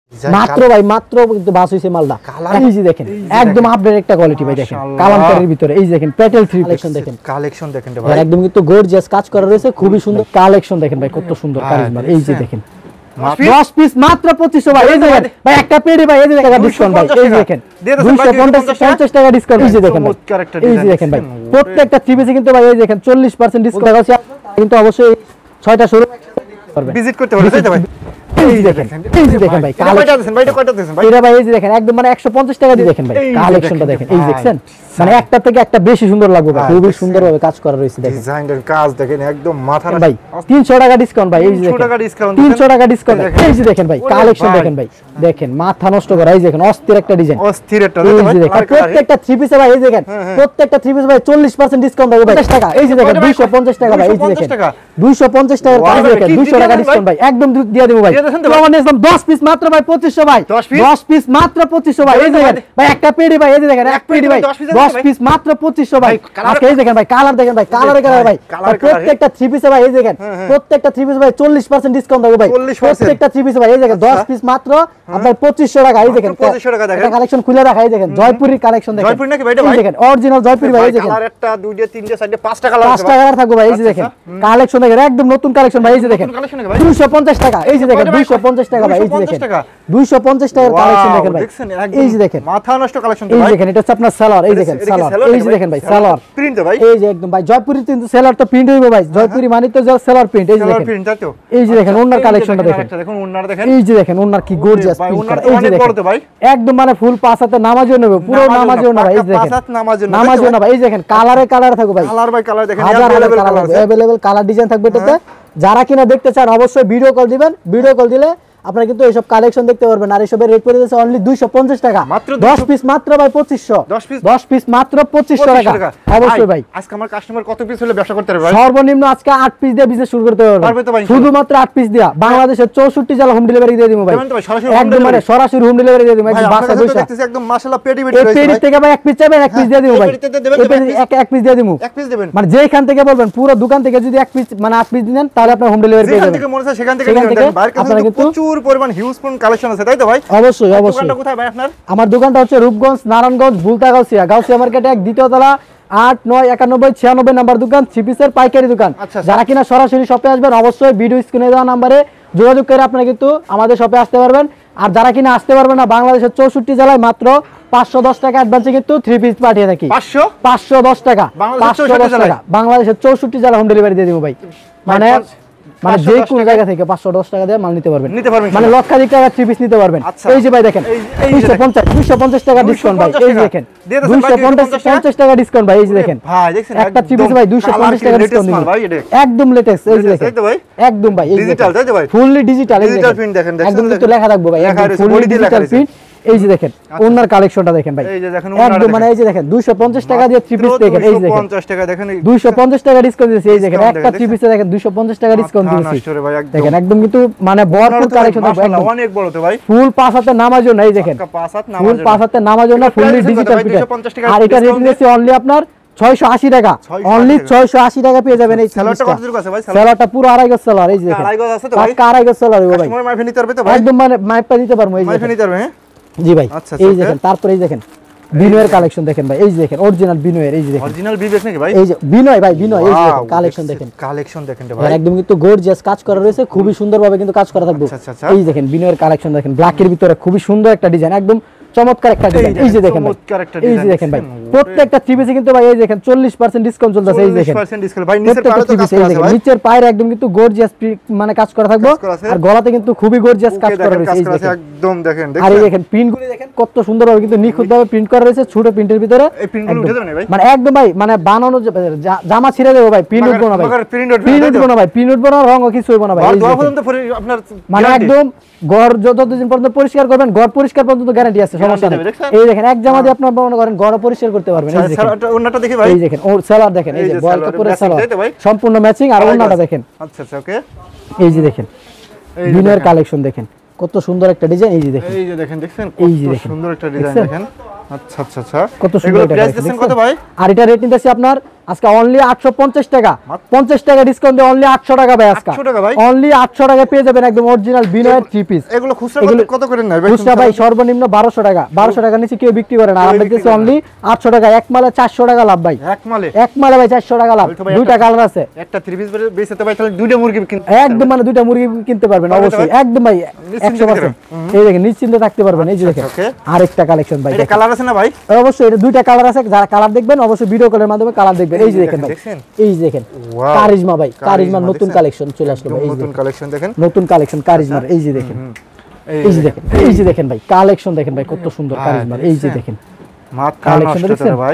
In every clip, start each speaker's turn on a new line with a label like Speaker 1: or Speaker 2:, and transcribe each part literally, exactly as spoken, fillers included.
Speaker 1: মাত্র ভাই মাত্র কিন্তু বাস হইছে মালটা এই যে দেখেন একদম আপডেট একটা কোয়ালিটি ভাই দেখেন কালামকারীর ভিতরে এই যে দেখেন প্যাটেল থ্রি কালেকশন দেখেন
Speaker 2: কালেকশন দেখেন ভাই
Speaker 1: একদম কিন্তু গর্জিয়াস কাজ করা রয়েছে খুবই সুন্দর কালেকশন দেখেন ভাই কত সুন্দর কারিজমা এই যে দেখেন দশ পিস মাত্র পঁচিশশো ভাই এই দেখেন ভাই একটা পেডি ভাই এই যে টাকা ডিসকাউন্ট ভাই এই দেখেন দুইশো পঞ্চাশ টাকা ডিসকাউন্ট এই যে দেখেন এই যে দেখেন ভাই প্রত্যেকটা থ্রি পিসে কিন্তু ভাই এই দেখেন চল্লিশ পার্সেন্ট ডিসকাউন্ট আছে কিন্তু অবশ্যই ছয়টা শোরুম
Speaker 2: ভিজিট করতে পারবেন তাই তো ভাই
Speaker 1: এই যে দেখেন এই যে দেখেন ভাই
Speaker 2: কয়টা দিবেন ভাই এটা কয়টা দিবেন ভাই
Speaker 1: এটা ভাই এই যে দেখেন একদম মানে একশো পঞ্চাশ টাকা দিয়ে দেখেন ভাই কালেকশনটা দেখেন এই দেখছেন মানে একটা থেকে একটা বেশি সুন্দর লাগবে ভাই খুবই সুন্দরভাবে কাজ করা রয়েছে দেখেন
Speaker 2: ডিজাইনের কাজ দেখেন একদম মাথা
Speaker 1: ভাই তিনশো টাকা ডিসকাউন্ট ভাই এই যে
Speaker 2: তিনশো টাকা ডিসকাউন্ট
Speaker 1: তিনশো টাকা ডিসকাউন্ট এই যে দেখেন ভাই কালেকশন দেখেন ভাই দেখেন মাথা নষ্ট করা এই দেখেন অস্থির একটা ডিজাইন
Speaker 2: অস্থির একটা
Speaker 1: এই যে দেখেন প্রত্যেকটা থ্রি পিসে ভাই এই দেখেন প্রত্যেকটা থ্রি পিসে ভাই চল্লিশ পার্সেন্ট ডিসকাউন্ট হবে ভাই পঞ্চাশ টাকা এই যে দেখেন দুইশো পঞ্চাশ টাকা ভাই এই যে দেখেন দুইশো পঞ্চাশ টাকার কাজ দেখেন দুইশো টাকা ডিসকাউন্ট ভাই একদম দিয়ে দেব ভাই আমার নিলাম দশ পিস মাত্র ভাই পঁচিশশো ভাই দশ পিস মাত্র পঁচিশশো ভাই এই দেখেন ভাই একটা পেডি ভাই এই যে দেখেন এক পেডি ভাই দশ পিস মাত্র পঁচিশশো ভাই আজকে এই দেখেন ভাই কালার দেখেন ভাই কালারে কালার ভাই প্রত্যেকটা থ্রি পিসে ভাই এই দেখেন প্রত্যেকটা থ্রি পিসে ভাই চল্লিশ পার্সেন্ট ডিসকাউন্ট হবে ভাই প্রত্যেকটা থ্রি পিসে ভাই এই দেখেন দশ পিস মাত্র আপনার পঁচিশশো টাকা এই দেখেন
Speaker 2: পঁচিশশো টাকা দেখেন
Speaker 1: কালেকশন খুলে রাখা এই দেখেন জয়পুরের কালেকশন দেখেন
Speaker 2: জয়পুর নাকি ভাই এটা ভাই
Speaker 1: দেখেন অরিজিনাল জয়পুরি ভাই এই দেখেন
Speaker 2: কালার একটা দুইটা তিনটা চারটা পাঁচটা কালার আছে
Speaker 1: পাঁচটা কালার থাকবে ভাই এই যে দেখেন কালেকশন দেখেন একদম নতুন কালেকশন ভাই এই যে দেখেন দুইশো পঞ্চাশ টাকা এই যে দেখেন দুইশো পঞ্চাশ টাকা ভাই এই যে দেখেন দুইশো পঞ্চাশ টাকার কালেকশন দেখেন ভাই এই যে দেখেন
Speaker 2: মাথা নষ্ট কালেকশন
Speaker 1: এই দেখেন এটা হচ্ছে আপনার সালোয়ার এই দেখেন সালোয়ার এই যে দেখেন ভাই সালোয়ার
Speaker 2: প্রিন্ট ভাই
Speaker 1: এই যে একদম ভাই জয়পুরি কিন্তু সালোয়ার তো প্রিন্ট হইবো ভাই জয়পুরি মানে তো সালোয়ার প্রিন্ট এই যে দেখেন
Speaker 2: প্রিন্ট তো
Speaker 1: এই যে দেখেন ওন্নার কালেকশনটা দেখেন
Speaker 2: দেখুন ওন্নার দেখেন
Speaker 1: এই যে দেখেন ওন্নার কি গর্জিয়াস প্রিন্ট করা এই যে দেখেন
Speaker 2: ভাই
Speaker 1: একদম মানে ফুল পাঁচ হাতে নামাজও নেবে পুরো নামাজও না ভাই এই যে দেখেন
Speaker 2: পাঁচ হাত নামাজও না
Speaker 1: নামাজও না ভাই এই যে দেখেন কালারে কালার থাকবে ভাই
Speaker 2: কালার ভাই কালার দেখেন
Speaker 1: अवेलेबल কালার ডিজাইন থাকবে এটাতে যারা কিনা দেখতে চান অবশ্যই ভিডিও কল দিবেন ভিডিও কল দিলে আপনারা কিন্তু এইসব কালেকশন দেখতে পারবেন আর এইসবের রেট পড়ে যাচ্ছে অনলি দুইশো পঞ্চাশ টাকা দশ পিস মাত্র ভাই পঁচিশশো দশ পিস মাত্র পঁচিশশো টাকা অবশ্যই ভাই
Speaker 2: আজকে আমার কাস্টমার কত পিস হলে ব্যবসা করতে পারবে ভাই
Speaker 1: সর্বনিম্ন আজকে আট পিস দিয়ে বিজনেস শুরু করতে পারবে শুধুমাত্র আট পিস দিয়া বাংলাদেশের চৌষট্টি জেলা হোম ডেলিভারি দিয়ে দিমু ভাই একদম মানে সরাসরি হোম ডেলিভারি দিয়ে দিমু একদম বাসা বসে
Speaker 2: দেখতেছি একদম মাশাআল্লাহ পেডি পেডি
Speaker 1: রয়েছে পেডি থেকে ভাই এক পিস চাইবেন এক পিস দিয়ে দিমু ভাই এক এক পিস দিয়ে দিমু
Speaker 2: এক পিস দিবেন
Speaker 1: মানে যেখান থেকে বলবেন পুরো দোকান থেকে যদি এক পিস মানে আট পিস দিবেন তাহলে আপনি হোম ডেলিভারি পেয়ে যাবেন
Speaker 2: যেখান থেকে মনে হয় সেখান থেকে দিবেন বাইরে কিন্তু প্রচুর পরিমাণ হিউজ কালেকশন আছে তাই তো ভাই
Speaker 1: অবশ্যই অবশ্যই
Speaker 2: দোকানটা কোথায় ভাই আপনার
Speaker 1: আমার দোকানটা হচ্ছে রূপগঞ্জ নারায়ণগঞ্জ ভুলতা গাউসিয়া গাউসিয়া মার্কেটে এক দ্বিতীয় তলা আট নয় একানব্বই ছিয়ানব্বই নাম্বার দোকান থ্রি পিসের পাইকারি দোকান যারা কিনা সরাসরি শপে আসবেন অবশ্যই ভিডিও স্ক্রিনে দেওয়া নাম্বারে যোগাযোগ করে আপনারা কিন্তু আমাদের শপে আসতে পারবেন আর যারা কিনা আসতে পারবেন না বাংলাদেশের চৌষট্টি জেলায় মাত্র পাঁচশো দশ টাকা অ্যাডভান্সে কিন্তু থ্রি পিস পাঠিয়ে থাকি
Speaker 2: পাঁচশো
Speaker 1: পাঁচশো দশ টাকা পাঁচশো দশ টাকা বাংলাদেশের চৌষট্টি জেলা হোম ডেলিভারি দিয়ে দিব ভাই মানে মানে যে কোন জায়গা থেকে পাঁচশো দশ টাকা দিয়ে মাল নিতে পারবেন
Speaker 2: নিতে পারবেন
Speaker 1: মানে লক্ষাধিক টাকা থ্রি পিস নিতে পারবেন এই যে ভাই দেখেন দুইশো পঞ্চাশ দুইশো পঞ্চাশ টাকা ডিসকাউন্ট ভাই এই যে দেখেন দুইশো পঞ্চাশ টাকা ডিসকাউন্ট ভাই এই যে দেখেন
Speaker 2: ভাই দেখেন
Speaker 1: একটা থ্রি পিস ভাই দুইশো পঞ্চাশ টাকা ডিসকাউন্ট দিবেন একদম লেটেস্ট এই যে দেখেন একদম ভাই এই
Speaker 2: ডিজিটাল তাই তো ভাই
Speaker 1: ফুললি ডিজিটাল এই
Speaker 2: ডিজিটাল প্রিন্ট দেখেন
Speaker 1: একদম কিন্তু লেখা থাকবে ভাই একদম ফুললি ডিজিটাল প্রিন্ট এই যে দেখেন ওনার কালেকশনটা দেখেন ভাই
Speaker 2: এই যে দেখেন
Speaker 1: একদম মানে এই যে দেখেন দুইশো পঞ্চাশ টাকা দিয়ে থ্রি পিস দেখেন এই যে দেখেন
Speaker 2: পঞ্চাশ টাকা দেখেন
Speaker 1: দুইশো পঞ্চাশ টাকা ডিসকাউন্ট দিয়েছে এই দেখেন একটা থ্রি পিসে দেখেন দুইশো পঞ্চাশ টাকা ডিসকাউন্ট দিয়েছে দেখেন একদম কিন্তু মানে ভরপুর কালেকশন থাকবে একদম
Speaker 2: অনেক বড় তো ভাই
Speaker 1: ফুল পাঁচ হাতে নামাজও না এই দেখেন
Speaker 2: পাঁচ হাত নামাজও
Speaker 1: ফুল পাঁচ হাতে নামাজও না ফুললি ডিজিটাল প্রিন্ট আর এটা রেট দিয়েছে অনলি আপনার ছয়শো আশি টাকা অনলি ছয়শো আশি টাকা পেয়ে যাবেন এই
Speaker 2: সেলারটা কতটুকু আছে ভাই
Speaker 1: সেলারটা পুরো আড়াই গজ সেলার এই যে দেখেন
Speaker 2: আড়াই গজ আছে তো ভাই
Speaker 1: আড়াই গজ সেলার হবে ভাই
Speaker 2: কাস্টমার মাইফে নিতে পারবে তো ভাই
Speaker 1: একদম মানে মাইপটা দিতে পারবো এই যে
Speaker 2: মাইফে নিতে পারবে হ্যাঁ
Speaker 1: জি ভাই এই দেখেন তারপরে এই দেখেন বিনয়ের কালেকশন দেখেন ভাই এই যে দেখেন অরিজিনাল বিনয়ের এই যে দেখেন
Speaker 2: অরিজিনাল বিবেক নাকি ভাই
Speaker 1: এই যে বিনয় ভাই বিনয় এই যে দেখেন কালেকশন দেখেন
Speaker 2: কালেকশন দেখেন ভাই
Speaker 1: একদম কিন্তু গর্জিয়াস কাজ করা রয়েছে খুবই সুন্দরভাবে কিন্তু কাজ করা থাকবে এই দেখেন বিনয়ের কালেকশন দেখেন ব্ল্যাকের ভিতরে খুবই সুন্দর একটা ডিজাইন একদম চমৎকার একটা ডিজাইন এই যে দেখেন এই যে দেখেন ভাই প্রত্যেকটা থ্রি পিসে কিন্তু ভাই এই দেখেন চল্লিশ পার্সেন্ট ডিসকাউন্ট চলতেছে এই দেখেন
Speaker 2: চল্লিশ পার্সেন্ট ডিসকাউন্ট ভাই নিচের পায়ে তো কাজ করা আছে ভাই
Speaker 1: নিচের পায়ের একদম কিন্তু গর্জিয়াস মানে কাজ করা থাকবে আর গলাতে কিন্তু খুবই গর্জিয়াস কাজ করা রয়েছে এই দেখেন
Speaker 2: একদম দেখেন
Speaker 1: আর এই দেখেন প্রিন্টগুলো দেখেন কত সুন্দরভাবে কিন্তু নিখুঁতভাবে প্রিন্ট করা রয়েছে ছোট প্রিন্টের ভিতরে
Speaker 2: এই প্রিন্টগুলো উঠে যাবে না ভাই
Speaker 1: মানে একদম ভাই মানে বানানো জামা ছিঁড়ে দেবো ভাই প্রিন্ট উঠবো না ভাই প্রিন্ট উঠবো না ভাই প্রিন্ট উঠবো না রং কিছু হইবো না ভাই
Speaker 2: আপনার
Speaker 1: মানে একদম ঘর যতদিন পর্যন্ত পরিষ্কার করবেন ঘর পরিষ্কার পর্যন্ত গ্যারান্টি আছে সমস্যা নেই এই দেখেন এক জামা দিয়ে আপনারা মনে করেন ঘর পরিষ্কার করতে পারবেন এই দেখেন
Speaker 2: ওন্নাটা দেখি ভাই
Speaker 1: এই দেখেন ওর সেলার দেখেন এই যে বয়েল কাপড়ের সেলার সম্পূর্ণ ম্যাচিং আর ওন্নাটা দেখেন
Speaker 2: আচ্ছা আচ্ছা ওকে
Speaker 1: এই যে দেখেন বিনয়ের কালেকশন দেখেন কত সুন্দর একটা ডিজাইন এই যে দেখেন
Speaker 2: এই যে দেখেন দেখছেন কত সুন্দর একটা ডিজাইন দেখেন আচ্ছা আচ্ছা আচ্ছা
Speaker 1: কত সুন্দর
Speaker 2: প্রাইস দিচ্ছেন কত ভাই
Speaker 1: আর এটা রেট নিতেছি আপনার আজকে অনলি আটশো পঞ্চাশ টাকা, পঞ্চাশ টাকা ডিসকাউন্ট দিয়ে অনলি আটশো টাকা ভাই। আজকে
Speaker 2: আটশো টাকা ভাই,
Speaker 1: অনলি আটশো টাকা পেয়ে যাবেন একদম অরিজিনাল বিনয়ের থ্রি পিস।
Speaker 2: এগুলো খুচরা কত করে নেয় ভাই?
Speaker 1: খুচরা ভাই সর্বনিম্ন বারোশো টাকা, বারোশো টাকা নিচে কেউ বিক্রি করে না। আমরা দিতেছি অনলি আটশো টাকা, এক মালে চারশো টাকা লাভ ভাই।
Speaker 2: এক মালে
Speaker 1: এক মালে ভাই চারশো টাকা লাভ। দুইটা কালার আছে,
Speaker 2: একটা থ্রি পিস বেচতে ভাই তাহলে দুইটা মুরগি কিনতে
Speaker 1: একদম, মানে দুইটা মুরগি কিনতে পারবেন অবশ্যই, একদম ভাই একশো পার্সেন্ট। এই দেখেন নিশ্চিন্তে থাকতে পারবেন। এই যে দেখেন আরেকটা কালেকশন ভাই,
Speaker 2: এটা কালার আছে না ভাই?
Speaker 1: অবশ্যই এটা দুইটা কালার আছে, যারা কালার দেখবেন অবশ্যই ভিডিও কলের মাধ্যমে কালার দেখবেন। এই যে দেখেন ভাই, এই যে দেখেন কারিজমা ভাই, কারিজমার নতুন কালেকশন চলে আসলো ভাই। এই
Speaker 2: নতুন কালেকশন দেখেন,
Speaker 1: নতুন কালেকশন কারিজমার। এই যে দেখেন, এই যে দেখেন, এই যে দেখেন ভাই কালেকশন দেখেন ভাই কত সুন্দর কারিজমার। এই যে দেখেন
Speaker 2: কালেকশন দেখেন ভাই,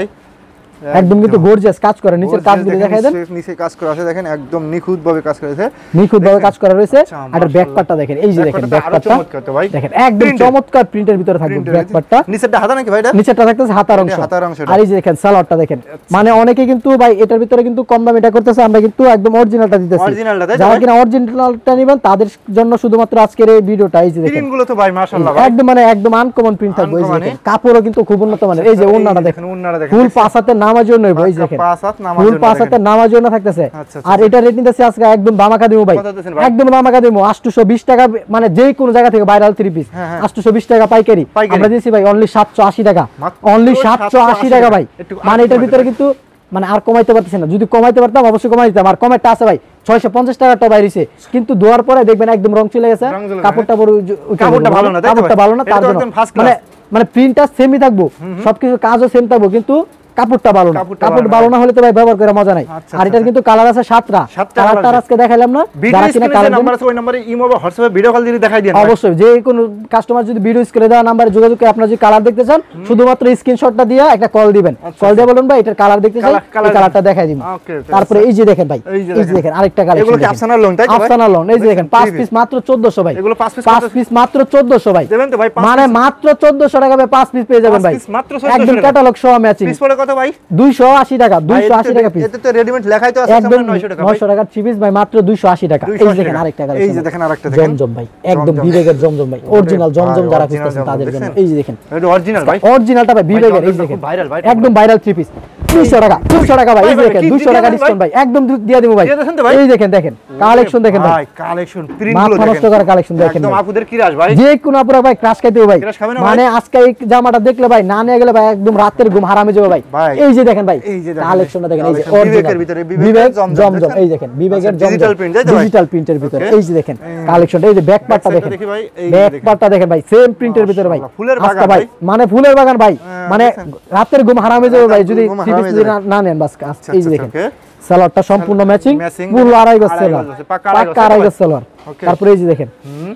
Speaker 1: একদম কিন্তু গর্জিয়াস কাজ করে। নিচের কাজগুলো দেখাই দেন,
Speaker 2: নিচে কাজ করা আছে দেখেন, একদম নিখুঁত ভাবে কাজ করা আছে,
Speaker 1: নিখুঁত ভাবে কাজ করা রয়েছে। আর ব্যাক পার্টটা দেখেন, এই যে দেখেন ব্যাক পার্টটা দেখেন একদম চমৎকার প্রিন্টের ভিতরে থাকবে ব্যাক পার্টটা।
Speaker 2: নিচেরটা হাতা নাকি ভাই? এটা
Speaker 1: নিচেরটা থাকতেছে হাতার অংশ। আর এই যে দেখেন সালোয়ারটা দেখেন, মানে অনেকে কিন্তু ভাই এটার ভিতরে কিন্তু কম দাম এটা করতেছে, আমরা কিন্তু একদম অরিজিনালটা দিতেছি। যারা কিনা অরিজিনালটা নেবেন তাদের জন্য শুধুমাত্র আজকের এই ভিডিওটা। এই যে দেখেন
Speaker 2: প্রিন্টগুলো তো ভাই মাশাআল্লাহ ভাই,
Speaker 1: একদম মানে একদম আনকমন প্রিন্ট থাকবে। এই যে দেখেন কাপড়ও কিন্তু খুব উন্নত মানের। এই যে ওন্নাটা দেখেন,
Speaker 2: ওন্নাটা দেখেন
Speaker 1: ফুল পাঁচ হাতের নামার জন্য। এই যে দেখেন ফুল পাঁচ হাতের নামার জন্য থাকতেছে। আর এটা রেট নিতেছে আজকে একদম দামাকা দেবো ভাই, একদম দামাকা দেবো আটশো বিশ টাকা, মানে যে কোনো জায়গা থেকে ভাইরাল থ্রি পিস আটশো বিশ টাকা পাইকারি আমরা দিয়েছি ভাই অনলি সাতশো আশি টাকা, অনলি সাতশো আশি টাকা ভাই। মানে এটার ভিতরে কিন্তু মানে আর কমাইতে পারতেছি না, যদি কমাইতে পারতাম অবশ্যই কমাই দিতাম। আর কমেরটা আছে ভাই ছয়শো পঞ্চাশ টাকাটা বাইরেছে, কিন্তু ধোয়ার পরে দেখবেন একদম রং চলে গেছে, কাপড়টা বড় কাপড়টা ভালো না, কাপড়টা ভালো না তার জন্য মানে মানে প্রিন্টটা সেমই থাকবো, সবকিছু কাজও সেম থাকবো, কিন্তু কাপড়টা ভালো না। কাপড় ভালো না হলে তো ভাই ব্যবহার করে মজা নাই। আর এটার কিন্তু কালার আছে সাতটা, কালারটা আজকে দেখাইলাম না। যারা কিনা কালার নাম্বার আছে ওই নম্বরে ইমো বা হোয়াটসঅ্যাপে ভিডিও কল দিয়ে দেখাই দেন। অবশ্যই যে কোন কাস্টমার যদি ভিডিও স্ক্রিনে দেওয়া নম্বরে যোগাযোগ করে আপনারা যদি কালার দেখতে চান শুধুমাত্র স্ক্রিনশটটা দিয়ে একটা কল দিবেন। কল দিয়ে বলুন ভাই এটার কালার দেখতে চাই, এই কালারটা দেখাই দিন। তারপরে এই যে দেখেন ভাই, এই যে দেখেন আরেকটা কালার, এগুলো কি আফসানা লোন তাই তো ভাই? আফসানা লোন। এই যে দেখেন পাঁচ পিস মাত্র চোদ্দশো ভাই, এগুলো পাঁচ পিস পাঁচ পিস মাত্র চোদ্দশো ভাই দেবেন তো ভাই, মানে মাত্র চোদ্দশো টাকা ভাই পাঁচ পিস পেয়ে যাবেন ভাই, একদম ক্যাটালগ সহ ম্যাচিং। পিস পড়ে কত ভাই? দুইশো আশি টাকা, দুইশো আশি টাকা পিস। এতে তো রেডিমেড লেখাই তো আছে একদম নয়শো টাকা, নয়শো টাকা থ্রি পিস ভাই মাত্র দুইশো আশি টাকা। এই দেখেন আরেকটা কালার, এই যে দেখেন আরেকটা দেখেন জমজম ভাই, একদম বিবেকের জমজম ভাই, অরিজিনাল জমজম যারা খুঁজতেছেন তাদের জন্য। এই যে দেখেন এটা অরিজিনাল ভাই, অরিজিনালটা ভাই বিবেকের। এই দেখেন ভাইরাল ভাই, একদম ভাইরাল থ্রি পিস দুইশো টাকা, দুইশো টাকা ভাই। এই দেখেন দুইশো টাকা ডিসকাউন্ট ভাই, একদম দিয়ে দেব ভাই। এই দেখেন দেখেন কালেকশন দেখেন ভাই, কালেকশন প্রিন্টগুলো দেখেন, নষ্ট করা কালেকশন দেখেন, একদম আপুদের কি রাশ ভাই, যে কোন আপুরা ভাই ক্রাশ খাইতে হবে ভাই, মানে আজকে এই জামাটা দেখলে ভাই না নিয়ে গেলে ভাই একদম রাতের ঘুম হারামে যাবে ভাই। এই যে দেখেন ভাই কালেকশনটা দেখেন, এই যে বিবেকের ভিতরে বিবেক জমজম, এই দেখেন বিবেকের ডিজিটাল প্রিন্ট, ডিজিটাল প্রিন্টের ভিতরে। এই যে দেখেন কালেকশনটা, এই যে ব্যাক পার্টটা দেখেন, ব্যাক পার্টটা দেখেন ভাই সেম প্রিন্টের ভিতরে ভাই, ফুলের বাগান ভাই, মানে ফুলের বাগান ভাই, মানে রাতের ঘুম হারামে যাবে ভাই যদি থ্রি পিস না নেন বাস। এই যে দেখেন সালোয়ারটা সম্পূর্ণ ম্যাচিং, পুরো আড়াই গজ সালোয়ার, পাক্কা আড়াই গজ সালোয়ার। তারপরে এই যে দেখেন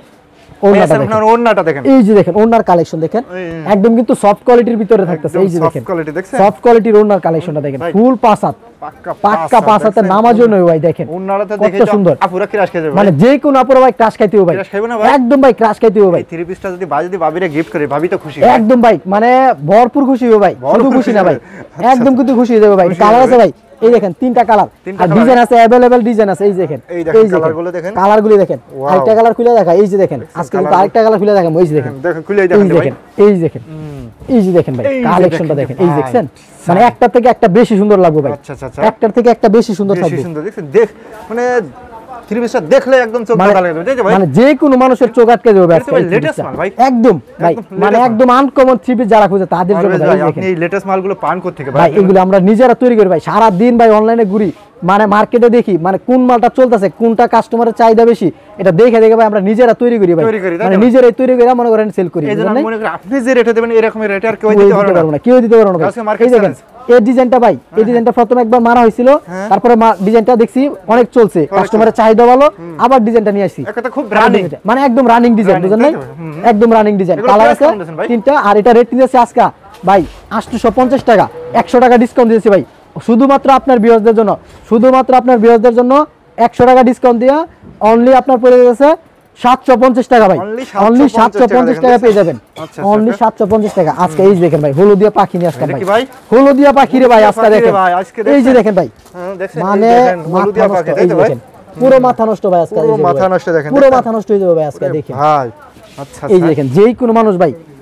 Speaker 1: ওন্নাটা দেখেন, ওন্নাটা দেখেন, এই যে দেখেন ওন্নার কালেকশন দেখেন, একদম কিন্তু সফট কোয়ালিটির ভিতরে থাকতেছে। এই যে দেখেন সফট কোয়ালিটির ওন্নার কালেকশনটা দেখেন, ফুল পাঁচ হাত, পাক্কা পাঁচ হাতের নামার জন্য ভাই দেখেন কত সুন্দর, আপুরা ক্রাশ খাইতে হবে, মানে যে কোন আপুরা ভাই ক্রাশ খাইতে হবে ভাই, একদম ভাই ক্রাশ খাইতে হবে ভাই। থ্রি পিসটা যদি ভাই যদি ভাবিরে গিফট করে ভাবি তো খুশি, একদম ভাই মানে ভরপুর খুশি হবে ভাই, শুধু খুশি না ভাই একদম কিন্তু খুশি হয়ে যাবে ভাই। কালার আছে ভাই, এই দেখেন তিনটা কালার, আর ডিজাইন আছে अवेलेबल ডিজাইন আছে। এই দেখেন এই দেখেন কালারগুলো দেখেন, কালারগুলো দেখেন, আরেকটা কালার খুলে দেখা। এই যে দেখেন আজকে কিন্তু আরেকটা কালার খুলে দেখাবো। এই যে দেখেন দেখেন খুলে দেখেন ভাই, এই যে দেখেন এই যে দেখেন ভাই কালেকশনটা দেখেন, এই দেখছেন মানে একটা থেকে একটা বেশি সুন্দর লাগবে ভাই। আচ্ছা আচ্ছা একটার থেকে একটা বেশি সুন্দর থাকবে, বেশি সুন্দর দেখছেন দেখ মানে থ্রি পিসটা দেখলে একদম চোখ ভালো লাগবে তাই তো ভাই, মানে যে কোনো মানুষের চোখ আটকে যাবে আজকে লেটেস্ট মাল ভাই, একদম ভাই মানে একদম আনকমন থ্রি পিস যারা খুঁজে তাদের জন্য ভাই। আপনি এই লেটেস্ট মালগুলো পান কোথা থেকে ভাই? এগুলো আমরা নিজেরা তৈরি করি ভাই, সারা দিন ভাই অনলাইনে ঘুরি, মানে মার্কেটে দেখি মানে কোন মালটা চলতেছে, কোনটা কাস্টমারের চাহিদা বেশি, এটা দেখে দেখে ভাই আমরা নিজেরা তৈরি করি ভাই, মানে নিজেরাই তৈরি করে মনে করেন সেল করি। এজন্য মনে করেন আপনি যে রেটে দেবেন এরকম রেট আর কেউ দিতে পারবে না, কেউ দিতে পারবে না ভাই। এই দেখেন এই ডিজাইনটা ভাই, এই ডিজাইনটা প্রথমে একবার মারা হয়েছিল, তারপরে ডিজাইনটা দেখছি অনেক চলছে, কাস্টমারের চাহিদা ভালো, আবার ডিজাইনটা নিয়ে আসছি, এটা খুব রানিং মানে একদম রানিং ডিজাইন, বুঝলেন না একদম রানিং ডিজাইন। কালার আছে তিনটা, আর এটা রেট নিয়েছে আজকে ভাই আটশো পঞ্চাশ টাকা, একশো টাকা ডিসকাউন্ট দিয়েছি ভাই শুধুমাত্র আপনার ভিউয়ারদের জন্য, শুধুমাত্র আপনার ভিউয়ারদের জন্য একশো টাকা ডিসকাউন্ট দিয়া অনলি আপনার পড়ে গেছে সাতশো পঞ্চাশ টাকা ভাই, অনলি সাতশো পঞ্চাশ টাকা পেয়ে যাবেন, অনলি সাতশো পঞ্চাশ টাকা। আজকে এই দেখেন ভাই হলুদিয়া পাখি নিয়ে আসলাম ভাই, হলুদিয়া পাখি রে ভাই আজকে দেখেন, এই যে দেখেন ভাই মানে হলুদিয়া পাখি, এই দেখেন পুরো মাথা নষ্ট ভাই আজকে, পুরো মাথা নষ্ট দেখেন, পুরো মাথা নষ্ট হয়ে যাবে ভাই আজকে দেখেন ভাই। আচ্ছা এই দেখেন যেই কোন মানুষ ভাই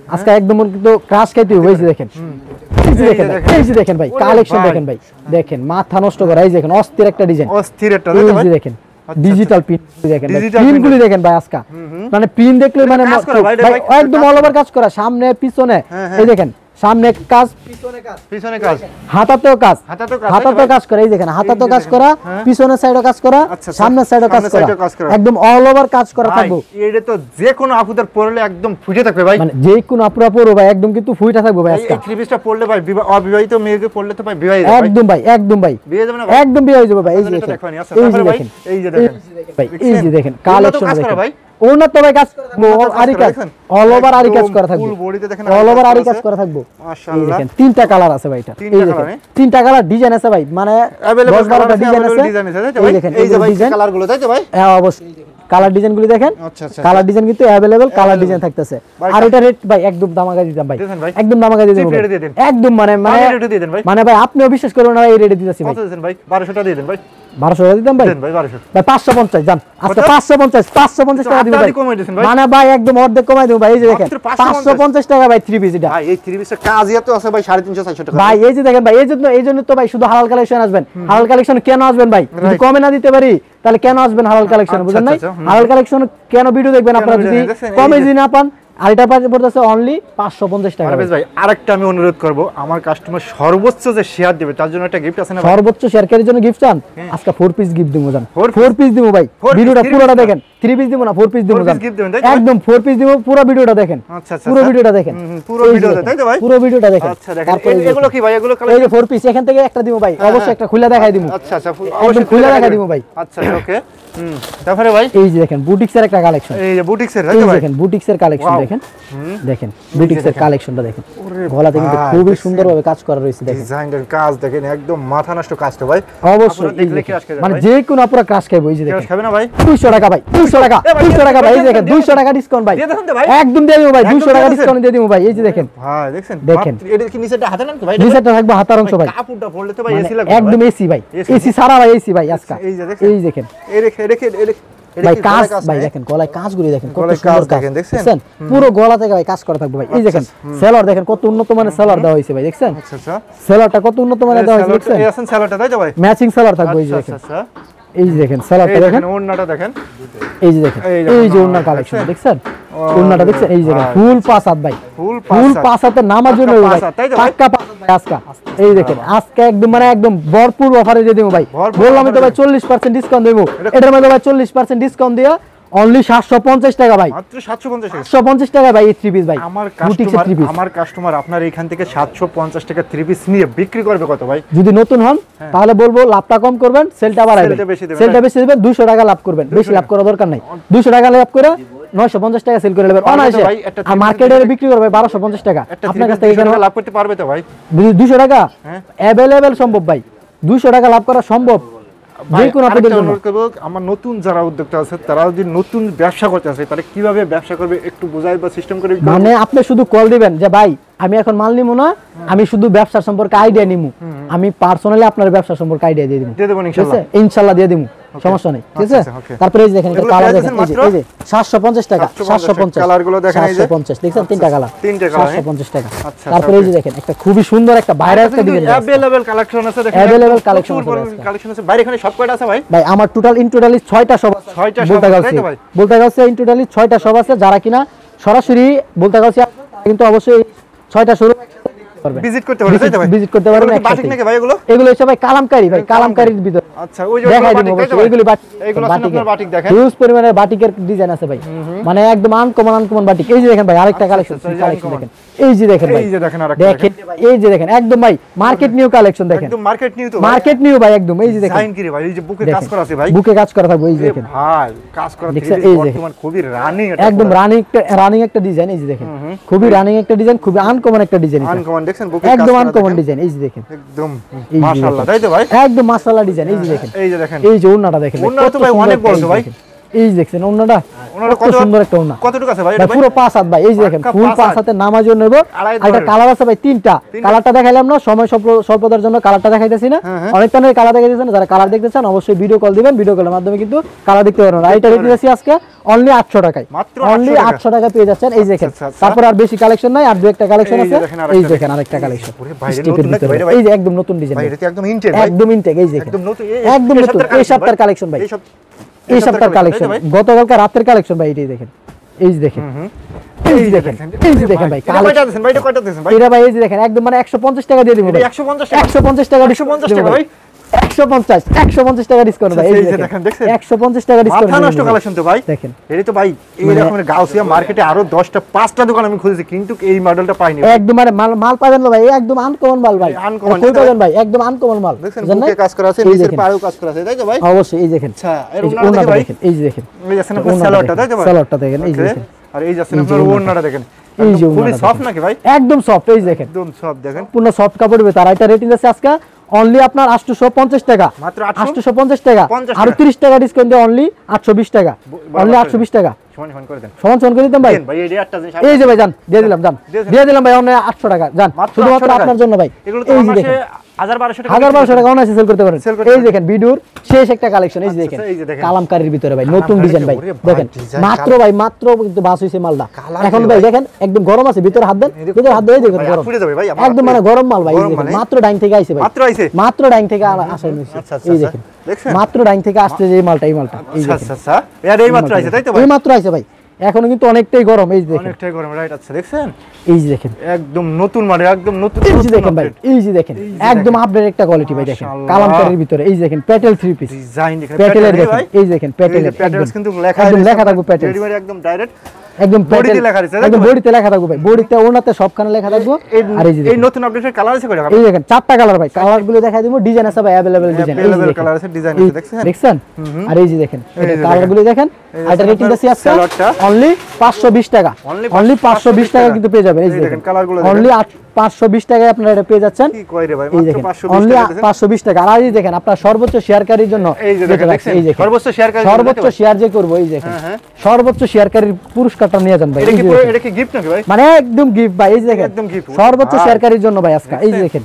Speaker 1: আজকে একদম কিন্তু ক্রাশ খাইতে হবে। এই যে দেখেন, এই যে দেখেন, এই যে দেখেন ভাই কালেকশন দেখেন ভাই, দেখেন মাথা নষ্ট করা। এই দেখেন অস্থির একটা ডিজাইন,
Speaker 2: অস্থির একটা
Speaker 1: এই যে দেখেন ডিজিটাল পিন দেখেন, পিনগুলি দেখেন ভাই আজকে, মানে পিন দেখলে মানে ভাই একদম অল ওভার কাজ করা, সামনে পিছনে। এই দেখেন সামনে কাজ পিছনে কাজ, পিছনে কাজ, হাতাতেও কাজ, হাতাতেও কাজ করা। এই দেখেন হাতাতেও কাজ করা, পিছনের সাইডেও কাজ করা, সামনের সাইডেও কাজ করা, একদম অল ওভার কাজ করা থাকবে।
Speaker 2: এটা তো যে কোনো আপুদের পরলে একদম ফুটে থাকবে ভাই,
Speaker 1: মানে যে কোনো আপুরা পরবে ভাই একদম কিন্তু ফুটে থাকবে ভাই। আজকে
Speaker 2: এই থ্রি পিসটা পরলে ভাই অবিবাহিত মেয়েকে পরলে তো ভাই বিয়ে যাবে
Speaker 1: একদম ভাই, একদম ভাই বিয়ে যাবে না, একদম বিয়ে হয়ে যাবে ভাই। এই যে দেখেন, এই যে দেখেন, এই যে দেখেন ভাই, এই যে দেখেন কালেকশন দেখেন ভাই, ওনা তো ভাই কাজ আরি কাজ অল ওভার আরি কাজ করা থাকবে, ফুল বডিতে দেখেন অল ওভার আরি কাজ করা থাকবে মাশাআল্লাহ। দেখেন তিনটা কালার আছে ভাই, এটা এই দেখেন তিনটা কালার ডিজাইন আছে ভাই, মানে দশ বারোটা ডিজাইন আছে। এই দেখেন এই যে ভাই কালারগুলো তাই তো ভাই, হ্যাঁ অবশ্যই কালার ডিজাইনগুলো দেখেন। আচ্ছা আচ্ছা কালার ডিজাইন কিন্তু अवेलेबल, কালার ডিজাইন থাকতেছে। আর এটা রেট ভাই একদম দামাকা দিতাম ভাই, একদম দামাকা দিয়ে দেব একদম, মানে মানে মানে ভাই আপনিও বিশ্বাস করবেন না এই রেটে দিতেছি ভাই। কত দিবেন ভাই? বারোশো টাকা দিয়ে দেন ভাই, বারোশো টাকা দিতাম ভাই, দেন ভাই বারোশো ভাই, পাঁচশো পঞ্চাশ জান আজকে, পাঁচশো পঞ্চাশ পাঁচশো পঞ্চাশ টাকা দিবেন ভাই, মানে ভাই একদম অর্ধেক কমাই দেব ভাই। এই যে দেখেন পাঁচশো পঞ্চাশ টাকা ভাই থ্রি পিস, এটা
Speaker 2: ভাই এই থ্রি পিসের কাজ এত আছে ভাই সাড়ে তিনশো চারশো টাকা
Speaker 1: ভাই। এই যে দেখেন ভাই, এই জন্য এই জন্য তো ভাই শুধু হালাল কালেকশন আসবেন। হালাল কালেকশন কেন আসবেন ভাই? যদি কমে না দিতে পারি তাহলে কেন আসবেন হালাল কালেকশন? বুঝেন নাই? হালাল কালেকশন কেন ভিডিও দেখবেন আপনারা যদি কমে যদি না পান? আর এটা পড়তেছে অনলি পাঁচশো পঞ্চাশ টাকা
Speaker 2: ভাই। আরেকটা আমি অনুরোধ করব, আমার কাস্টমার সর্বোচ্চ যে শেয়ার দিবে তার জন্য একটা গিফট আছে না?
Speaker 1: সর্বোচ্চ শেয়ারকারীর জন্য গিফট চান? আজকে ফোর পিস গিফট দিমু জান, ফোর পিস দিমু ভাই। ভিডিওটা পুরোটা দেখেন, থ্রি পিস দিমু না, ফোর পিস দিমু জান, একদম ফোর পিস দিমু। পুরো ভিডিওটা দেখেন, আচ্ছা আচ্ছা পুরো ভিডিওটা দেখেন, পুরো ভিডিওটা তাই তো ভাই, পুরো ভিডিওটা দেখেন। আচ্ছা দেখেন এগুলো কি ভাই? এগুলো এই যে ফোর পিস, এখান থেকে একটা দিমু ভাই, অবশ্যই একটা খুলে দেখাই দিমু। আচ্ছা আচ্ছা অবশ্যই খুলে দেখাই দিমু ভাই। আচ্ছা ওকে। হুম তারপরে ভাই এই যে দেখেন বুটিক্সের একটা কালেকশন, এই যে বুটিক্সের তাই তো ভাই, দেখেন বুটিক্সের কালেকশন দেখেন, দেখেন বুটিক্সের কালেকশনটা দেখেন, গলাতে কিন্তু খুবই সুন্দরভাবে কাজ করা রয়েছে। দেখেন ডিজাইনের কাজ দেখেন, একদম মাথা নষ্ট কাজ তো ভাই, অবশ্যই দেখলে কি আজকে মানে যে কোনো আপুরা ক্রাশ খাইবো। এই যে দেখেন খাবে না ভাই, দুইশো টাকা ভাই, দুইশো টাকা, দুইশো টাকা ভাই। এই দেখেন দুইশো টাকা ডিসকাউন্ট ভাই, একদম দিয়ে দেব ভাই, দুইশো টাকা ডিসকাউন্ট দিয়ে দেব ভাই। এই যে দেখেন ভাই, দেখেন দেখেন এটা কি নিচেটা হাতে নাকি ভাই? নিচেটা থাকবে হাতার অংশ ভাই, কাপড়টা পরলে তো ভাই এসি লাগবে, একদম এসি ভাই, এসি সারা ভাই, এসি ভাই আজকে। এই যে দেখেন, এই দেখেন এই রেখে রেখে ভাই কাজ ভাই, দেখেন গলায় কাজগুলি দেখেন কত সুন্দর কাজ দেখছেন, পুরো গলা থেকে ভাই কাজ করা থাকবে ভাই। এই দেখেন সেলার দেখেন কত উন্নত মানের সেলার দেওয়া হয়েছে ভাই, দেখছেন? আচ্ছা আচ্ছা সেলারটা কত উন্নত মানের দেওয়া হয়েছে, দেখছেন? এই আছেন সেলারটা তাই তো ভাই, ম্যাচিং সেলার থাকবে। এই যে দেখেন, আচ্ছা এই যে দেখেন সেলারটা দেখেন, ওন্নাটা দেখেন, এই যে দেখেন এই যে ওন্নার কালেকশন দেখছেন, ওন্নাটা দেখছেন, এই যে দেখেন ফুল পাঁচ হাত ভাই, ফুল পাঁচ হাতে নামার জন্য পাক্কা পাঁচ হাত ভাই আজকে। এই দেখেন আজকে একদম মানে একদম ভরপুর অফারে দিয়ে দেবো ভাই, বললাম তো ভাই চল্লিশ পার্সেন্ট ডিসকাউন্ট দেবো। এটার মধ্যে ভাই চল্লিশ পার্সেন্ট ডিসকাউন্ট দিয়ে অনলি সাতশো পঞ্চাশ টাকা ভাই, মাত্র সাতশো পঞ্চাশ টাকা, সাতশো পঞ্চাশ টাকা ভাই এই থ্রি পিস ভাই। আমার কাস্টমার আমার কাস্টমার আপনার এখান থেকে সাতশো পঞ্চাশ টাকা থ্রি পিস নিয়ে বিক্রি করবে কত ভাই? যদি নতুন হন তাহলে বলবো লাভটা কম করবেন, সেলটা বাড়াবেন, সেলটা বেশি দিবেন, দুইশো টাকা লাভ করবেন, বেশি লাভ করার দরকার নাই। দুইশো টাকা লাভ করে নয়শো পঞ্চাশ টাকা সেল করে নেবেন অনায়াসে, আর মার্কেটে বিক্রি করবে বারোশো পঞ্চাশ টাকা। আপনার কাছ থেকে কেন লাভ করতে পারবে তো ভাই? দুইশো টাকা অ্যাভেলেবেল সম্ভব ভাই, দুইশো টাকা লাভ করা সম্ভব। আমার নতুন যারা উদ্যোক্তা আছে তারা যদি নতুন ব্যবসা করতে আসে তাহলে কিভাবে ব্যবসা করবে একটু বোঝাই বা সিস্টেম করে, মানে আপনি শুধু কল দিবেন যে ভাই আমি এখন মাল নিমু না, আমি শুধু ব্যবসা সম্পর্কে আইডিয়া নিমু, আমি পার্সোনালি আপনার ব্যবসা সম্পর্কে আইডিয়া দিয়ে দিব, দিয়ে দেব ইনশাআল্লাহ, ইনশাআল্লাহ দিয়ে দিব, সমস্যা নেই, ঠিক আছে? তারপরে এই যে দেখেন এটা কালার দেখেন, এই যে সাতশো পঞ্চাশ টাকা, সাতশো পঞ্চাশ কালারগুলো দেখেন, এই যে সাতশো পঞ্চাশ দেখছেন তিনটা কালার, তিনটা কালার সাতশো পঞ্চাশ টাকা। তারপরে এই যে দেখেন একটা খুবই সুন্দর একটা ভাইরাল একটা ডিজাইন, अवेलेबल কালেকশন আছে, দেখেন अवेलेबल কালেকশন আছে, কালেকশন আছে বাইরে। এখানে সব কয়টা আছে ভাই? ভাই আমার টোটাল ইন টোটালি ছয়টা সব আছে, ছয়টা সব আছে ভাই, বলতে গেছে ইন টোটালি ছয়টা সব আছে। যারা কিনা সরাসরি বলতে গেছে কিন্তু অবশ্যই ছয়টা শোরুম ভিজিট করতে পারবে, তাই তো ভাই? ভিজিট করতে পারবে। বাটিক নাকি ভাই এগুলো? এগুলো সব ভাই কালামকারী ভাই, কালামকারীর ভিতর। আচ্ছা ওই যে বাটিক, এগুলো বাটিক, এগুলো আপনার বাটিক দেখেন, হিউজ পরিমাণে বাটিকের ডিজাইন আছে ভাই, মানে একদম আনকমন আনকমন বাটিক। এই যে দেখেন ভাই আরেকটা কালেকশন, কালেকশন দেখেন, এই যে দেখেন ভাই, এই যে দেখেন আরেকটা দেখেন, এই যে দেখেন একদম ভাই মার্কেট নিউ কালেকশন দেখেন, একদম মার্কেট নিউ তো, মার্কেট নিউ ভাই একদম। এই যে দেখেন ডিজাইন কি রে ভাই, এই যে বুকে কাজ করা আছে ভাই, বুকে কাজ করা থাকবে। এই যে দেখেন ভাই কাজ করা আছে, এই বর্তমান খুবই রানিং, একদম রানিং একটা রানিং একটা ডিজাইন। এই যে দেখেন খুবই রানিং একটা ডিজাইন, খুবই আনকমন একটা ডিজাইন, আনকমন দেখেন বুকে একদম আনকমন ডিজাইন। এই যে দেখেন একদম মাশাআল্লাহ, তাই তো ভাই? একদম মাশাআল্লাহ ডিজাইন। এই যে দেখেন, এই যে দেখেন এই যে ওন্নাটা দেখেন, ওন্নাটা তো ভাই অনেক বড় তো ভাই, এই দেখছেন ওন্নাটা
Speaker 2: ওন্নাটা
Speaker 1: কত সুন্দর একটা ওন্না।
Speaker 2: কতটুকু আছে ভাই
Speaker 1: এটা? পুরো পাঁচ হাত ভাই, এই যে দেখেন ফুল পাঁচ হাতে নামাজ জন্য নেব। আর এটা কালার আছে ভাই তিনটা, কালারটা দেখাইলাম না, সময় স্বল্পতার জন্য কালারটা দেখাইতেছি না। অনেক ধরনের কালার দেখাইতেছেন, যারা কালার দেখতে চান অবশ্যই ভিডিও কল দিবেন, ভিডিও কলের মাধ্যমে কিন্তু কালার দেখতে পারবেন। আর এটা রেট দিয়েছি আজকে অনলি আটশো টাকায়, অনলি আটশো টাকা পেয়ে যাচ্ছেন। এই দেখেন, তারপর আর বেশি কালেকশন নাই, আর দু একটা কালেকশন আছে। এই দেখেন আরেকটা কালেকশন, এই যে একদম নতুন ডিজাইন,
Speaker 2: একদম ইনটেক,
Speaker 1: একদম ইনটেক। এই দেখেন
Speaker 2: একদম নতুন,
Speaker 1: একদম নতুন, এই সপ্তাহের কালেকশন ভাই, এই সপ্তাহের কালেকশন, গতকালকে রাতের কালেকশন ভাই। এটাই দেখেন, এই যে দেখেন, এই যে দেখেন, এই যে দেখেন ভাই,
Speaker 2: কয়টা দিবেন ভাই? এটা কয়টা দিবেন ভাই?
Speaker 1: এটা ভাই এই যে দেখেন একদম মানে একশো পঞ্চাশ টাকা দিয়ে দিব ভাই।
Speaker 2: একশো পঞ্চাশ টাকা,
Speaker 1: একশো পঞ্চাশ টাকা,
Speaker 2: একশো পঞ্চাশ টাকা ভাই,
Speaker 1: একশো পঞ্চাশ, একশো পঞ্চাশ টাকা ডিসকাউন্ট ভাই। এই যে দেখেন, একশো পঞ্চাশ টাকা ডিসকাউন্ট,
Speaker 2: মাথা নষ্ট কালেকশন তো ভাই। দেখেন এই তো ভাই, এই রকমের গাউসিয়া মার্কেটে আরো দশটা পাঁচটা দোকান আমি খুঁজেছি, কিন্তু এই মডেলটা পাইনি।
Speaker 1: একদম মানে মাল মাল পাবেন না ভাই, একদম আনকমন মাল ভাই, আনকমন পাবেন ভাই, একদম আনকমন মাল।
Speaker 2: দেখেন বুকে কাজ করা আছে, নিচের পায়েও কাজ করা আছে, তাই তো ভাই?
Speaker 1: অবশ্যই। এই দেখেন,
Speaker 2: আচ্ছা এর ওন্নাটা ভাই,
Speaker 1: এই যে দেখেন,
Speaker 2: এই যে আপনার সালোয়ারটা, তাই তো ভাই?
Speaker 1: সালোয়ারটা দেখেন, এই যে দেখেন,
Speaker 2: আর এই যে আপনার ওন্নাটা দেখেন,
Speaker 1: এই যে
Speaker 2: খুবই সফট নাকি ভাই?
Speaker 1: একদম সফট। এই দেখেন
Speaker 2: একদম সফট, দেখেন
Speaker 1: পূর্ণ সফট কাপড় হবে। তার এটা রেটিং আছে আজকে অনলি আপনার আটশো পঞ্চাশ টাকা,
Speaker 2: মাত্র
Speaker 1: আটশো পঞ্চাশ টাকা, আর ত্রিশ টাকা ডিসকাউন্ট দিয়ে অনলি আটশো বিশ টাকা, অনলি আটশো বিশ টাকা।
Speaker 2: সমান সমান করে দেন,
Speaker 1: সমান সমান করে দিতাম ভাই।
Speaker 2: ভাই এই রেটটা জিনিস,
Speaker 1: এই যে ভাই জান দিয়ে দিলাম, জান দিয়ে দিলাম ভাই অনলি আটশো টাকা, জান শুধুমাত্র আপনার জন্য ভাই।
Speaker 2: এগুলো তো মাসে হাজার বারোশো টাকা,
Speaker 1: হাজার বারোশো টাকা অনায়াসে সেল করতে পারেন। এই দেখেন ভিডিওর শেষ একটা কালেকশন, এই যে দেখেন কালামকারীর ভিতরে ভাই নতুন ডিজাইন ভাই। দেখেন মাত্র ভাই মাত্র কিন্তু বাস হইছে মালটা এখন ভাই। দেখেন একদম গরম আছে, ভিতরে হাত দেন, ভিতরে হাত দিয়ে দেখেন গরম, একদম মানে গরম মাল ভাই। এই দেখেন মাত্র ডাইং থেকে আইছে ভাই,
Speaker 2: মাত্র আইছে,
Speaker 1: মাত্র ডাইং থেকে আসা হইছে। এই দেখেন মাত্র ডাইং থেকে আসছে যে মালটা, এই মালটা এই দেখেন।
Speaker 2: আচ্ছা আচ্ছা এর এই মাত্র আইছে, তাই তো ভাই?
Speaker 1: এই মাত্র আইছে ভাই, এখনো কিন্তু অনেকটাই গরম। এই দেখেন
Speaker 2: অনেকটাই গরম, রাইট। আচ্ছা দেখছেন,
Speaker 1: এই যে দেখেন
Speaker 2: একদম নতুন মানে একদম নতুন।
Speaker 1: এই যে দেখেন ভাই, এই যে দেখেন একদম আপডেট একটা কোয়ালিটি ভাই। দেখেন কালামকারীর ভিতরে, এই দেখেন প্যাটেল থ্রি পিস
Speaker 2: ডিজাইন, দেখেন
Speaker 1: প্যাটেলের দেখেন, এই দেখেন প্যাটেলের
Speaker 2: প্যাটেলস কিন্তু লেখা
Speaker 1: একদম লেখা থাকবে প্যাটেল,
Speaker 2: রেডিমেড একদম ডাইরেক্ট
Speaker 1: একদম
Speaker 2: বডিতে লেখা আছে,
Speaker 1: একদম বডিতে লেখা থাকবে ভাই, বডিতে ওনাতে সবখানে লেখা থাকবে। আর এই যে
Speaker 2: এই নতুন আপডেটের কালার আছে কয়টা?
Speaker 1: এই দেখেন চারটা কালার ভাই, কালার গুলো দেখাই দিব, ডিজাইন আছে ভাই अवेलेबल ডিজাইন,
Speaker 2: अवेलेबल কালার আছে, ডিজাইন আছে, দেখছেন
Speaker 1: দেখছেন। আর এই যে দেখেন এটা কালার গুলো দেখেন, আর এটা রেটিং আছে আজকে অনলি পাঁচশো বিশ টাকা, অনলি পাঁচশো বিশ টাকা কিন্তু পেয়ে যাবেন। এই যে দেখেন
Speaker 2: কালার গুলো
Speaker 1: অনলি পাঁচশো বিশ টাকায় আপনারা এটা পেয়ে যাচ্ছেন।
Speaker 2: কি কই রে ভাই,
Speaker 1: মাত্র অনলি পাঁচশো বিশ টাকা। আর এই দেখেন আপনার সর্বোচ্চ শেয়ারকারীর জন্য,
Speaker 2: এই যে দেখেন সর্বোচ্চ শেয়ারকারী,
Speaker 1: সর্বোচ্চ শেয়ার যে করব, এই দেখেন সর্বোচ্চ শেয়ারকারীর পুরস্কারটা নিয়ে যান ভাই।
Speaker 2: এটা কি এটা কি গিফট নাকি ভাই?
Speaker 1: মানে একদম গিফট ভাই। এই যে দেখেন
Speaker 2: একদম গিফট
Speaker 1: সর্বোচ্চ শেয়ারকারীর জন্য ভাই আজকে। এই যে দেখেন,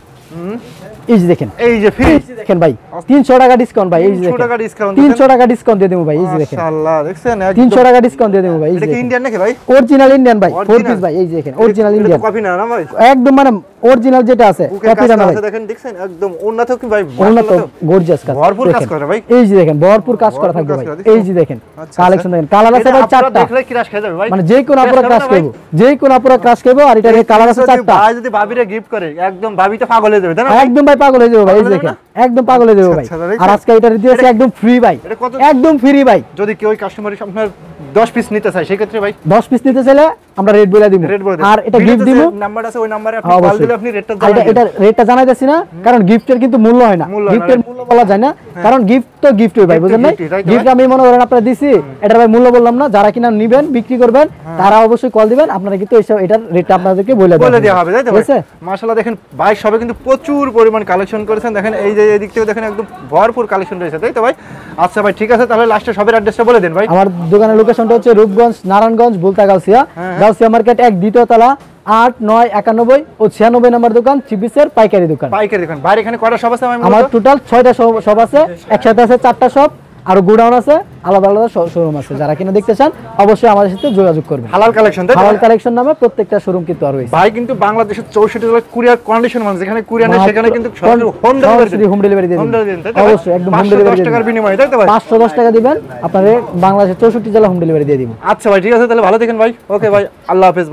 Speaker 1: এই যে দেখেন,
Speaker 2: এই যে ফ্রি
Speaker 1: দেখেন ভাই তিনশো টাকা ডিসকাউন্ট ভাই। এই যে দেখেন তিনশো টাকা ডিসকাউন্ট দিয়ে দেবো ভাই। এই যে দেখেন
Speaker 2: মাশাআল্লাহ, দেখছেন
Speaker 1: তিনশো টাকা ডিসকাউন্ট দিয়ে দেবো ভাই।
Speaker 2: এটা কি ইন্ডিয়ান নাকি ভাই?
Speaker 1: অরিজিনাল ইন্ডিয়ান ভাই, ফোর পিস ভাই। এই যে দেখেন অরিজিনাল ইন্ডিয়ান,
Speaker 2: কপি না না ভাই,
Speaker 1: একদম মানে অরিজিনাল যেটা আছে কপি না ভাই।
Speaker 2: দেখেন দেখছেন একদম ওন্নাতেও কি ভাই,
Speaker 1: ওন্না তো গর্জিয়াস কাজ,
Speaker 2: ভরপুর কাজ করে ভাই।
Speaker 1: এই যে দেখেন ভরপুর কাজ করা থাকবে ভাই। এই যে দেখেন কালেকশন দেখেন, কালার আছে ভাই চারটা,
Speaker 2: দেখলে কি রাশ খেয়ে যাবে ভাই,
Speaker 1: মানে যে কোন আপুরা ক্রাশ করব, যে কোন আপুরা ক্রাশ করব। আর এটা কালার আছে চারটা।
Speaker 2: ভাই যদি ভাবিরে গিফট করে একদম ভাবি তো পাগল হয়ে যাবে, তাই না?
Speaker 1: একদম ভাই পাগল হয়ে যাবে ভাই। এই দেখেন একদম পাগল হয়ে যাবে ভাই। আর আজকে এটা দিয়েছে একদম ফ্রি ভাই, একদম ফ্রি ভাই।
Speaker 2: যদি কেউ কাস্টমার আপনার দশ পিস নিতে চায় সেই ক্ষেত্রে ভাই
Speaker 1: দশ পিস নিতে চাইলে আমরা রেট বলে দিব, আর এটা গিফট দিব।
Speaker 2: নাম্বার আছে, ওই নম্বরে আপনি কল দিলে আপনি রেটটা
Speaker 1: জানাই দিবেন। এটা রেটটা জানাইতেছি না, কারণ গিফটের কিন্তু মূল্য হয় না, গিফটের মূল্য বলা যায় না, কারণ গিফট তো গিফট ভাই, বুঝেন না? গিফট আমি মনে করেন আপনারা দিছি, এটার ভাই মূল্য বললাম না। যারা কিনা নেবেন বিক্রি করবেন তারা অবশ্যই কল দিবেন, আপনারা কিন্তু এইসব এটার রেটটা আপনাদেরকে বলে
Speaker 2: বলে দেওয়া হবে, তাই তো ভাই? মাশাআল্লাহ দেখেন ভাই সবে কিন্তু প্রচুর পরিমাণ কালেকশন করেছেন। দেখেন এই যে এদিক থেকে দেখেন একদম ভরপুর কালেকশন রয়েছে, তাই তো ভাই? আচ্ছা ভাই ঠিক আছে, তাহলে লাস্টে সবের অ্যাড্রেসটা বলে দেন ভাই।
Speaker 1: আমার দোকানের লোকেশনটা হচ্ছে রূপগঞ্জ নারায়ণগঞ্জ বুলতা গাউসিয়া, গাউসিয়া মার্কেট এক দ্বিতীয় তলা, আট নয় একানব্বই ও ছিয়ানব্বই নম্বর দোকান, চিপিসের পাইকারি দোকান।
Speaker 2: পাইকারি দোকান। বাইরে এখানে কয়টা শপ আছে?
Speaker 1: আমার টোটাল ছয়টা শপ আছে, একসাথে আছে চারটা শপ, আর গোডাউন আছে, আলাদা আলাদা শোরুম আছে। যারা কিনা দেখতে চান অবশ্যই আমাদের সাথে যোগাযোগ করবেন।
Speaker 2: হালাল কালেকশন, তাই
Speaker 1: হালাল কালেকশন নামে প্রত্যেকটা শোরুম কিন্তু আর রয়েছে
Speaker 2: ভাই। কিন্তু বাংলাদেশের চৌষট্টি জেলায় কুরিয়ার কন্ডিশন মানে যেখানে কুরিয়ার নেই সেখানে কিন্তু হোম ডেলিভারি,
Speaker 1: হোম ডেলিভারি দিয়ে দিবেন অবশ্যই, একদম হোম ডেলিভারি
Speaker 2: দশ টাকার বিনিময়ে, তাই তো ভাই?
Speaker 1: পাঁচশো দশ টাকা দিবেন, আপনাদের বাংলাদেশের চৌষট্টি জেলা হোম ডেলিভারি দিয়ে দিব।
Speaker 2: আচ্ছা ভাই ঠিক আছে, তাহলে ভালো থাকেন ভাই। ওকে ভাই, আল্লাহ হাফেজ।